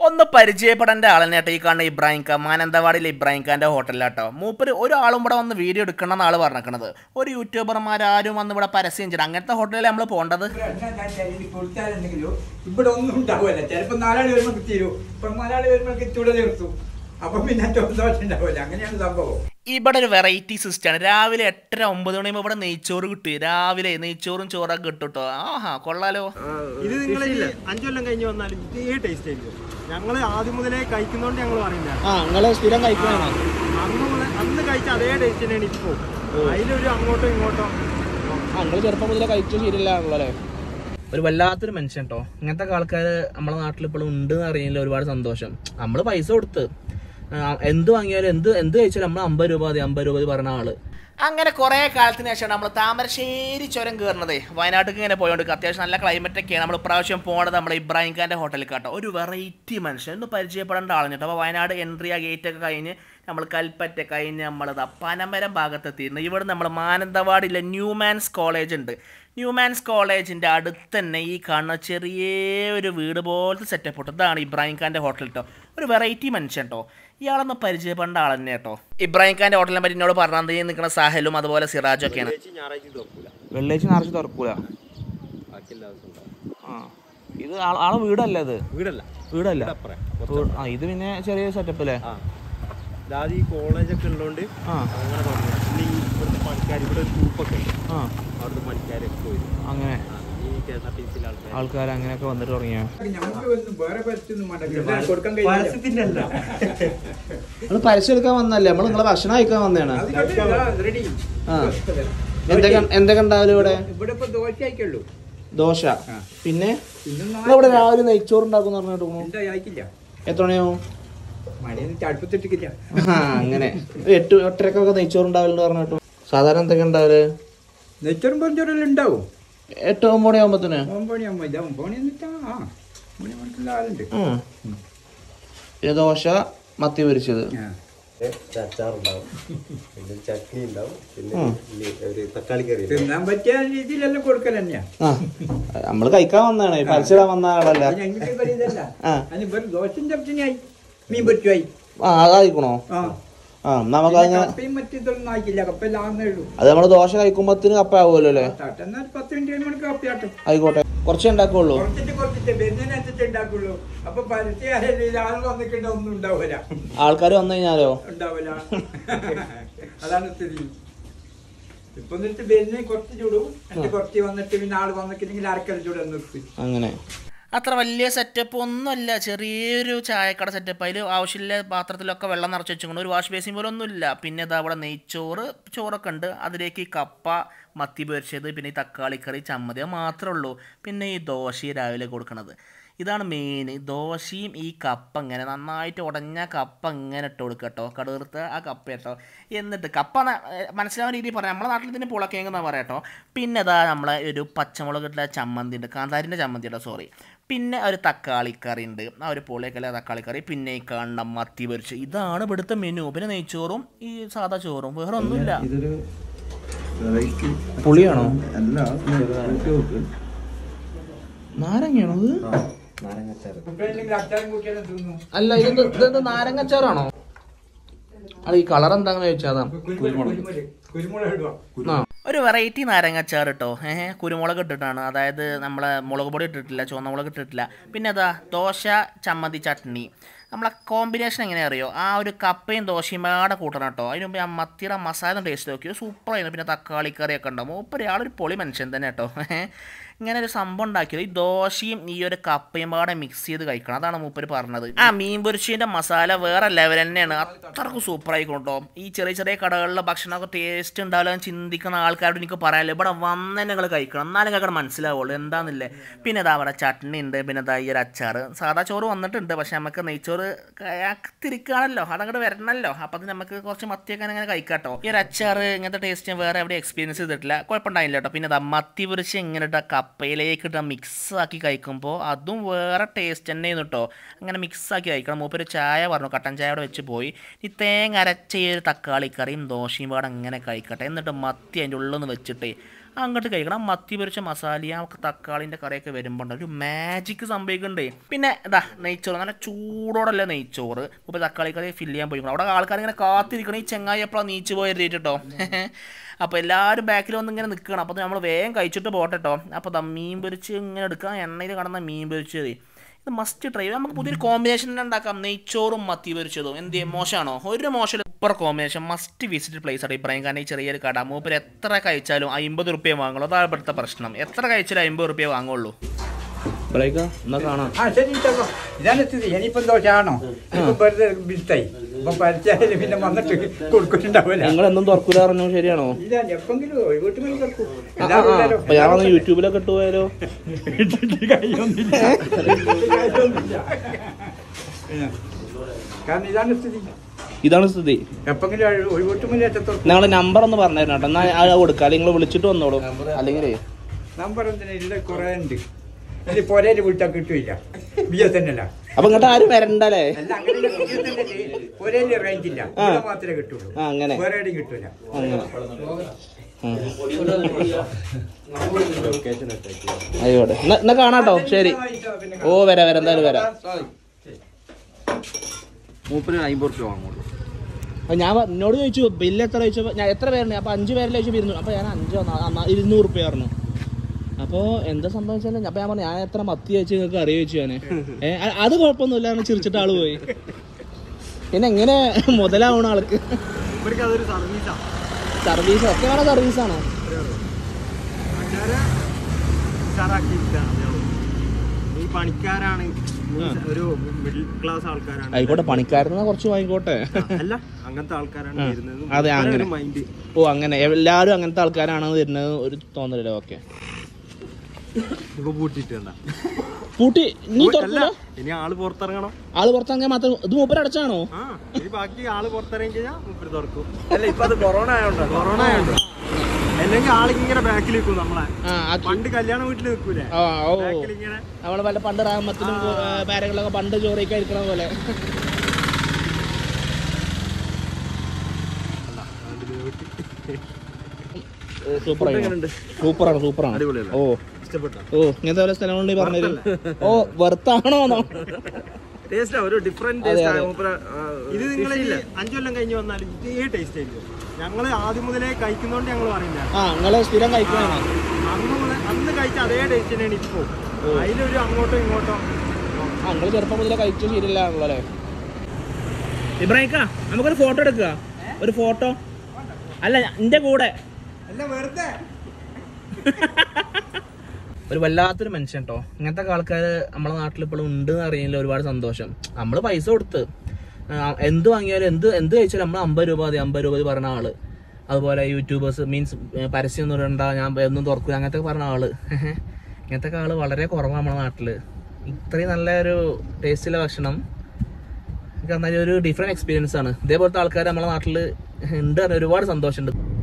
ഒന്ന് പരിചയപ്പെടേണ്ട ആളെന്നെ കേട്ടോ ഈ കാണുന്ന ഇബ്രാഹിം ഖാൻ മാനന്തവാടിയിലെ ഇബ്രാഹിം ഖാൻ്റെ ഹോട്ടലിലാട്ടോ. മൂപ്പര് ഒരാളും ഇവിടെ വന്ന് വീഡിയോ എടുക്കണം എന്നാൾ പറഞ്ഞിരിക്കണത്. ഒരു യൂട്യൂബർമാരും വന്ന് ഇവിടെ പരസ്യം ചെയ്യണം. അങ്ങനത്തെ ഹോട്ടലിൽ നമ്മൾ പോകേണ്ടത്. ഇവിടെ ഒന്നും ഉണ്ടാവില്ല. ചിലപ്പോൾ 4 ആൾ വരുമ്പോൾ തീരൂ. ഇപ്പം 4 ആൾ വരുമ്പോൾ ചൂട് നിർത്തും. അപ്പം പിന്നെ ദോശ ഉണ്ടാവില്ല. അങ്ങനെയാണ് സംഭവം. ഇവിടെ ഒരു വെറൈറ്റി സിസ്റ്റമാണ്. രാവിലെ 8:30-9 മണിയാകുമ്പോൾ ഇവിടെ നെയ്ച്ചോറ് കിട്ടും. രാവിലെ നെയ്ച്ചോറും ചോറൊക്കെ കിട്ടും കേട്ടോ. ആഹാ കൊള്ളാലോ. ഇത് നിങ്ങൾ 5 കൊല്ലം കഴിഞ്ഞ് വന്നാലും ഇതേ ടേസ്റ്റ് ആയിരിക്കും. ഞങ്ങൾ ആദ്യം മുതലേ കഴിക്കുന്നതുകൊണ്ട് ഞങ്ങൾ പറയുന്നില്ല. സ്ഥിരം കഴിക്കുന്നതാണോ? അന്ന് കഴിച്ച അതേ ടേസ്റ്റ് തന്നെയാണ് ഇപ്പോൾ. അതിലൊരു അങ്ങോട്ടോ ഇങ്ങോട്ടോ. നിങ്ങൾ ചെറുപ്പം മുതലേ കഴിച്ചു ശരിയല്ലാണല്ലോ അല്ലേ? ഒരു വല്ലാത്തൊരു മനുഷ്യൻ കേട്ടോ. ഇങ്ങനത്തെ ആൾക്കാർ നമ്മുടെ നാട്ടിൽ ഇപ്പോഴും ഉണ്ട് എന്ന് അറിയില്ല. ഒരുപാട് സന്തോഷം. നമ്മൾ പൈസ കൊടുത്ത് എന്ത് വാങ്ങിയാലും എന്ത് കഴിച്ചാലും നമ്മൾ 50 രൂപ 50 രൂപ പറഞ്ഞ ആള്. അങ്ങനെ കുറേ കാലത്തിന് ശേഷമാണ് നമ്മൾ താമരശ്ശേരി ചുരം കയറുന്നത്. വയനാട്ടിലേക്ക് ഇങ്ങനെ പോയോണ്ട് അത്യാവശ്യം നല്ല ക്ലൈമറ്റ് ഒക്കെയാണ്. നമ്മൾ ഇപ്രാവശ്യം പോണത് നമ്മുടെ ഇബ്രാഹിം ഖാൻ്റെ ഹോട്ടലിൽ കേട്ടോ. ഒരു വെറൈറ്റി മനുഷ്യൻ ഒന്ന് പരിചയപ്പെടേണ്ട ആളാണ് കേട്ടോ. അപ്പോൾ വയനാട് എൻട്രി ആ ഗേറ്റൊക്കെ കഴിഞ്ഞ് നമ്മൾ കൽപ്പറ്റ കഴിഞ്ഞ് നമ്മളത് പനമരം ഭാഗത്തെത്തിയിരുന്നു. ഇവിടെ നമ്മൾ മാനന്തവാടിയിലെ ന്യൂമാൻസ് കോളേജ് ഉണ്ട്. ന്യൂമാൻസ് കോളേജിൻ്റെ അടുത്ത് തന്നെ ഈ കാണുന്ന ചെറിയൊരു വീട് പോലത്തെ സെറ്റപ്പ് ഇട്ടു. ഇതാണ് ഇബ്രാഹിം ഖാൻ്റെ ഹോട്ടൽ കേട്ടോ. ഒരു വെറൈറ്റി മനുഷ്യൻ കേട്ടോ. ഇയാളൊന്ന് പരിചയപ്പെടേണ്ട ആൾ തന്നെ കേട്ടോ. ഇബ്രാഹിം ഖാൻ്റെ ഹോട്ടലിനെ പറ്റി എന്നോട് പറഞ്ഞത് നിൽക്കുന്ന സാഹലും അതുപോലെ സിറാജും ഒക്കെയാണ്. വെള്ളിയാഴ്ച ഞായറാഴ്ച തുറക്കൂല. ഇത് ആളെ വീടല്ല. ഇത് വീടല്ല. ഇത് പിന്നെ ചെറിയ സെറ്റപ്പ് അല്ലേ? ഈ കോളേജൊക്കെ ഉള്ളതുകൊണ്ട് അങ്ങനെ തുടങ്ങി. പിന്നെ ഇവിടുത്തെ പണിക്കാർ ഇവിടെ ഒരു ഗ്രൂപ്പൊക്കെ ഉണ്ട്. അവിടുത്തെ പണിക്കാരൊക്കെ പോയി അങ്ങനെ ആൾക്കാർ അങ്ങനെയൊക്കെ വന്നിട്ട് തുടങ്ങിയ പരസ്യം എടുക്കാൻ വന്നല്ലേ? നമ്മൾ നിങ്ങളെ ഭക്ഷണം കഴിക്കാൻ വന്നതാണ്. എന്തൊക്കെ ഉണ്ടാവില്ല ഇവിടെ? ദോശ. പിന്നെ ഇവിടെ രാവിലെ നെയ്ച്ചോറ് ഉണ്ടാക്കും പറഞ്ഞിട്ട് എത്ര മണിയാവും? അങ്ങനെ 8-8:30 നെയ്ച്ചോറ് ഉണ്ടാവില്ല പറഞ്ഞിട്ടു. സാധാരണ എന്തൊക്കെ ഉണ്ടാവില്ലേ? നെയ്ച്ചോറും പൊറിച്ചോറെല്ലാം ഉണ്ടാവും. 8-9 മണിയാകുമ്പത്തിന്. പിന്നെ ദോശ, മത്തി പൊരിച്ചത്, ചട്നി ഉണ്ടാവും, പിന്നെ തക്കാളിക്കറി. തിന്നാൻ പറ്റിയ രീതിയിലെല്ലാം കൊടുക്കൽ തന്നെയാ. നമ്മള് കഴിക്കാൻ വന്നതാണ്, പരസ്യം വന്ന ആളല്ല. ദോശയും ചപ്പത്തിനായി മീൻ പൊരിച്ചുമായി. അതായിക്കണോ? നമുക്ക് അത് നമ്മള് ദോശ കഴിക്കുമ്പോത്തിന് കപ്പ ആവുമല്ലോ അല്ലേ? 10 മിനിറ്റ് ആയിക്കോട്ടെ. കുറച്ചേ ഉണ്ടാക്കുള്ളൂ. ആൾക്കാർ വന്നു കഴിഞ്ഞാലോ ഉണ്ടാവില്ല. അതാണ് സ്ഥിതി. ഇപ്പൊ കുറച്ച് ചൂടും കുറച്ച് വന്നിട്ട് പിന്നെ ആള് വന്നിട്ടുണ്ടെങ്കിൽ അരക്കര ചൂട് നിർത്തി. അങ്ങനെ അത്ര വലിയ സെറ്റപ്പ് ഒന്നുമല്ല. ചെറിയൊരു ചായക്കട സെറ്റപ്പ്. അതിൽ ആവശ്യമില്ല പാത്രത്തിലൊക്കെ വെള്ളം നിറച്ച് വെച്ചുകൊണ്ട് ഒരു വാഷ് ബേസിൻ പോലെ ഒന്നുമില്ല. പിന്നെ ഇതാ അവിടെ ചോറൊക്കെ ഉണ്ട്. അതിലേക്ക് ഈ കപ്പ, മത്തി പൊരിച്ചത്, പിന്നെ ഈ തക്കാളിക്കറി, ചമ്മതി മാത്രമേ ഉള്ളൂ. പിന്നെ ഈ ദോശ രാവിലെ കൊടുക്കണത്. ഇതാണ് മെയിൻ. ദോശയും ഈ കപ്പ ഇങ്ങനെ നന്നായിട്ട് ഉടഞ്ഞ കപ്പ ഇങ്ങനെ ഇട്ട് കൊടുക്കുക കേട്ടോ. കടുകർത്ത് ആ കപ്പ കേട്ടോ. എന്നിട്ട് കപ്പ മനസ്സിലാവുന്ന രീതിയിൽ പറയാം. നമ്മുടെ നാട്ടിൽ ഇതിന് പുളക്കേങ്ങെന്നാണ് പറയാം കേട്ടോ. പിന്നെ ഇതാ നമ്മളെ ഒരു പച്ചമുളക് ഇട്ട ചമ്മന്തി ഉണ്ട്, കാന്താരിൻ്റെ ചമ്മന്തി കേട്ടോ, സോറി. പിന്നെ ഒരു തക്കാളിക്കറി ഉണ്ട്, ആ ഒരു പൊളിയൊക്കെ തക്കാളിക്കറി. പിന്നെ ഈ കാണുന്ന മത്തി പൊരിച്ച്. ഇതാണ് ഇവിടുത്തെ മെനു. പിന്നെ നെയ്ച്ചോറും ഈ സാധാ ചോറും, വേറെ ഒന്നുമില്ല. പുളിയാണോ? നാരങ്ങയാണോ ഇത്? അല്ല, ഇതെന്ത് നാരങ്ങച്ചാറാണോ? അത് ഈ കളർ എന്താണെന്ന് ചോദിച്ചാൽ ഒരു വെറൈറ്റി നാരങ്ങച്ചാർ കേട്ടോ. കുരുമുളക് ഇട്ടിട്ടാണ്. അതായത് നമ്മളെ മുളക് പൊടി ഇട്ടിട്ടില്ല, ചുവന്ന മുളക് ഇട്ടിട്ടില്ല. പിന്നെ അതാ ദോശ, ചമ്മന്തി, ചട്നി. നമ്മളെ കോമ്പിനേഷൻ എങ്ങനെയാ അറിയോ? ആ ഒരു കപ്പയും ദോശയും പാടെ കൂട്ടണം കേട്ടോ. അതിന് മുമ്പ് ആ മത്തിയുടെ മസാല ടേസ്റ്റ് നോക്കി സൂപ്പറായിരുന്നു. പിന്നെ തക്കാളിക്കറിയൊക്കെ ഉണ്ടാവും. മൂപ്പര് ആളൊരു പൊളി മനുഷ്യൻ തന്നെ കേട്ടോ. ഇങ്ങനെ ഒരു സംഭവം ഉണ്ടാക്കിയത് ഈ ദോശയും ഈ ഒരു കപ്പയും പാടെ മിക്സ് ചെയ്ത് കഴിക്കണം. അതാണ് മൂപ്പര് പറഞ്ഞത്. ആ മീൻ പൊരിച്ചതിൻ്റെ മസാല വേറെ ലെവൽ തന്നെയാണ്. അത്രക്കും സൂപ്പറായിക്കോട്ടോ. ഈ ചെറിയ ചെറിയ കടകളിലെ ഭക്ഷണമൊക്കെ ടേസ്റ്റ് ഉണ്ടാവില്ല ചിന്തിക്കുന്ന ആൾക്കാരോട് എനിക്ക് പറയാമല്ലോ, ഇവിടെ വന്ന് തന്നെ നിങ്ങൾ കഴിക്കണം, എന്നാലും നിങ്ങൾക്ക് മനസ്സിലാവുള്ളൂ എന്താണെന്നില്ലേ. പിന്നെ ഇതാ അവിടെ ചട്നി ഉണ്ട്. പിന്നെ ഇതാ ഈ ഒരു അച്ചാർ. സാധാ ചോറ് വന്നിട്ടുണ്ട്, പക്ഷെ നമുക്ക് നെയ്ച്ചോറ് തിരിക്കുകയാണല്ലോ, അതങ്ങോട്ട് വരണമല്ലോ. അപ്പം അത് നമുക്ക് കുറച്ച് മത്തിയൊക്കെ അങ്ങനെ കഴിക്കാട്ടോ. ഈ ഒരു അച്ചാർ ഇങ്ങനത്തെ ടേസ്റ്റ് ഞാൻ വേറെ എവിടെ എക്സ്പീരിയൻസ് ചെയ്തിട്ടില്ല, കുഴപ്പമുണ്ടായില്ല കേട്ടോ. പിന്നെ ഇതാ മത്തി പൊരിച്ച് ഇങ്ങനെ കപ്പയിലേക്ക് ഇട്ടാൽ മിക്സാക്കി കഴിക്കുമ്പോൾ അതും വേറെ ടേസ്റ്റ് തന്നെയായിരുന്നു കേട്ടോ. അങ്ങനെ മിക്സാക്കി കഴിക്കണം. മൂപ്പര് ചായ പറഞ്ഞു, കട്ടൻ ചായ അവിടെ വെച്ച് പോയി. ഈ തേങ്ങ അരച്ച ഈ ഒരു തക്കാളിക്കറിയും ദോശയും പാടെ അങ്ങനെ കഴിക്കട്ടെ. എന്നിട്ട് മത്തി അതിൻ്റെ ഉള്ളിൽ നിന്ന് വെച്ചിട്ട് അങ്ങോട്ട് കഴിക്കണം. മത്തി പൊരിച്ച മസാലയും തക്കാളിൻ്റെ കറിയൊക്കെ വരുമ്പോൾ ഒരു മാജിക് സംഭവിക്കുന്നുണ്ട്. പിന്നെ ഇതാ നെയ്ച്ചോറ്, നല്ല ചൂടോടല്ല നെയ്ച്ചോറ്. ഇപ്പോൾ തക്കാളി കറി ഫില്ല് ചെയ്യാൻ പോയിക്കണം. അവിടെ ആൾക്കാർ ഇങ്ങനെ കാത്തിരിക്കണം ഈ ചെങ്ങായി എപ്പോഴാണ് നീച്ച് പോയത് കേട്ടോ. അപ്പോൾ എല്ലാവരും ബാക്കിൽ വന്ന് ഇങ്ങനെ നിൽക്കണം. അപ്പോൾ നമ്മൾ വേഗം കഴിച്ചിട്ട് പോട്ടെ കേട്ടോ. അപ്പോൾ മീൻ പൊരിച്ച് ഇങ്ങനെ എടുക്കാം, എണ്ണയിൽ കടന്ന മീൻ പൊരിച്ചത് ഇത് മസ്റ്റ് ട്രൈ. നമുക്ക് പുതിയൊരു കോമ്പിനേഷൻ ഉണ്ടാക്കാം, നെയ്ച്ചോറും മത്തി പൊരിച്ചതും. എന്ത് മോശമാണോ? ഒരു മോശം super combination, must visit place ആണ് ഇബ്രാഹിം ഖാൻ. ഈ ചെറിയൊരു കട മൂപ്പര് എത്ര കഴിച്ചാലും 50 റുപ്യ വാങ്ങുള്ളൂ. അതാണ് ഇവിടുത്തെ പ്രശ്നം. എത്ര കഴിച്ചാലും 50 റുപ്യ വാങ്ങുള്ളൂ. എന്നാ കാണാം. ശരി, ഇതാണ് സ്ഥിതി. ഇനിയിപ്പം ദോശയാണോ ഇപ്പം വെറുതെ ബിൽത്തായി. ഇപ്പം പരിചയം പിന്നെ വന്നിട്ട് കൊടുക്കുന്നുണ്ടാവില്ല. നിങ്ങളെന്നും തുറക്കൂല പറഞ്ഞു, ശരിയാണോ? ഇല്ല, എപ്പെങ്കിലും വീട്ടിൽ തുറക്കും. ഞാൻ യൂട്യൂബിലൊക്കെ ഇട്ട് പോയാലോ? കാരണം ഇതാണ് സ്ഥിതി. ഇതാണ് സ്ഥിതി. എപ്പെങ്കിലും ഒഴിവിട്ടുമില്ല. ഞങ്ങളെ നമ്പർ ഒന്ന് പറഞ്ഞു തരണം കേട്ടോ. എന്നാൽ കൊടുക്കാം, അല്ലെങ്കിൽ നിങ്ങൾ വിളിച്ചിട്ട് വന്നോളൂ. അല്ലെങ്കിൽ നമ്പർ എന്തിനാ? ഇല്ല, കുറേ ഉണ്ട്. ഇനി പൊരയിൽ വിട്ടാൽ കിട്ടില്ല. ബിയ തന്നെയല്ല. അപ്പൊ ഇങ്ങോട്ട് ആരും വരണ്ടല്ലേ? അല്ല, അങ്ങനെ പൊരയിൽ റേഞ്ച് ഇല്ല, മാത്രമേ കിട്ടുള്ളൂ. അങ്ങനെ വേറെ എവിടെയും കിട്ടൂല. ആയിക്കോട്ടെ, എന്നാ കാണാട്ടോ. ശരി. ഓ, വരാം എന്തായാലും വരാം. മൂപ്പര് 50 റുപ്യ വാങ്ങുള്ളൂ. ഞാൻ എന്നോട് ചോദിച്ചു ബില്ല് എത്ര ചോദിച്ചപ്പോൾ ഞാൻ എത്ര പേരുണ്ട്, അപ്പോൾ 5 പേരിൽ ചോദിച്ചു 200. അപ്പോൾ ഞാൻ 200 റുപ്യ പറഞ്ഞു. അപ്പോൾ എന്താ സംഭവിച്ചാലും അപ്പോൾ ഞാൻ പറഞ്ഞു ഞാൻ എത്ര മത്തി ചോദിച്ചു നിങ്ങൾക്ക് അറിയോ ചോദിച്ചു. ഞാൻ അത് കുഴപ്പമൊന്നുമില്ല എന്ന് ചിരിച്ചിട്ട് ആള് പോയി. പിന്നെ എങ്ങനെ മുതലാവണം ആൾക്ക്? അതൊരു സർവീസാണ്. സർവീസ് ഒക്കെ വേണം. സർവീസാണോ? ഈ പണിക്കാരാണ്, ഒരു മിഡിൽ ക്ലാസ് ആൾക്കാരാണ്. ആയിക്കോട്ടെ, പണിക്കാരെന്നാ കുറച്ച് വാങ്ങിക്കോട്ടെ. അല്ല, അങ്ങനത്തെ ആൾക്കാരാണ് വരുന്നത്. അതെ, അങ്ങനെ മൈൻഡ്. ഓ, അങ്ങനെ എല്ലാവരും അങ്ങനത്തെ ആൾക്കാരാണെന്ന് വരുന്നത് ഒരു തോന്നലല്ലേ? ഓക്കെ, ഇപ്പൊ പൂട്ടിട്ട് പൂട്ടി നീ തുറക്കില്ല. ഇനി ആള് പുറത്തിറങ്ങണം. ആള് പുറത്തിറങ്ങാൻ മാത്രം. ഇത് മൂപ്പര് അടച്ചാണോ? ഇനി ബാക്കി ആള് പുറത്തിറങ്ങി കഴിഞ്ഞാൽ മൂപ്പര് തുറക്കും. അല്ല, ഇപ്പൊ അത് കൊറോണ ആയോണ്ട്. അല്ലെങ്കിൽ ആളിങ്ങനെ ബാക്കിൽ നിൽക്കും. നമ്മളെ പണ്ട് കല്യാണ വീട്ടിൽ നിൽക്കൂലേ, ഇങ്ങനെ നമ്മള് പല പണ്ട് റാമത്തിലും പാരകളിലൊക്കെ പണ്ട് ചോറൊക്കെ ഇരിക്കണ പോലെ. സൂപ്പറാണ്. ഓ, ഇങ്ങനത്തെ ഓരോ സ്ഥലങ്ങളുണ്ട് പറഞ്ഞു. ഓ, വെറുത്താണോ? ഒരു ഡിഫറെന്റ് ഇത് നിങ്ങൾ 5 കൊല്ലം കഴിഞ്ഞ് വന്നാലും ഇതേ ടേസ്റ്റ് ആയിരിക്കും. ഞങ്ങള് ആദ്യം മുതലേ കഴിക്കുന്നോണ്ട് ഞങ്ങൾ പറയുന്നില്ല. നിങ്ങള് സ്ഥിരം കഴിക്കുന്നതാണ്. അന്ന് കഴിച്ച അതേ ടേസ്റ്റ് തന്നെയാണ് ഇപ്പോ. അതിലൊരു അങ്ങോട്ടോ ഇങ്ങോട്ടോ. നിങ്ങൾ ചെറുപ്പം മുതലേ കഴിച്ച ശീലമില്ലാണല്ലോ അല്ലേ? ഇബ്രാഹിക്ക, നമുക്കൊരു ഫോട്ടോ എടുക്കുക. ഒരു ഫോട്ടോ അല്ല എന്റെ കൂടെ. വെറുതെ ഒരു വല്ലാത്തൊരു മനുഷ്യൻ കേട്ടോ. ഇങ്ങനത്തെ ആൾക്കാർ നമ്മളെ നാട്ടിൽ ഇപ്പോഴും ഉണ്ട് എന്ന് അറിയില്ല. ഒരുപാട് സന്തോഷം. നമ്മൾ പൈസ കൊടുത്ത് എന്ത് വാങ്ങിയാലും എന്ത് കഴിച്ചാലും നമ്മൾ 50 രൂപ മതി 50 രൂപ പറഞ്ഞ ആള്. അതുപോലെ യൂട്യൂബേഴ്സ് മീൻസ് പരസ്യം ഒന്നും ഇടണ്ട, ഞാൻ ഒന്നും തുറക്കില്ല അങ്ങനത്തെ പറഞ്ഞ ആള്. ഇങ്ങനത്തെ ആള് വളരെ കുറവാണ് നമ്മളെ നാട്ടിൽ. ഇത്രയും നല്ലൊരു ടേസ്റ്റുള്ള ഭക്ഷണം എനിക്ക് ഒരു ഡിഫറെൻറ്റ് എക്സ്പീരിയൻസ് ആണ്. ഇതേപോലത്തെ ആൾക്കാർ നമ്മളെ നാട്ടിൽ ഉണ്ട്. ഒരുപാട് സന്തോഷമുണ്ട്.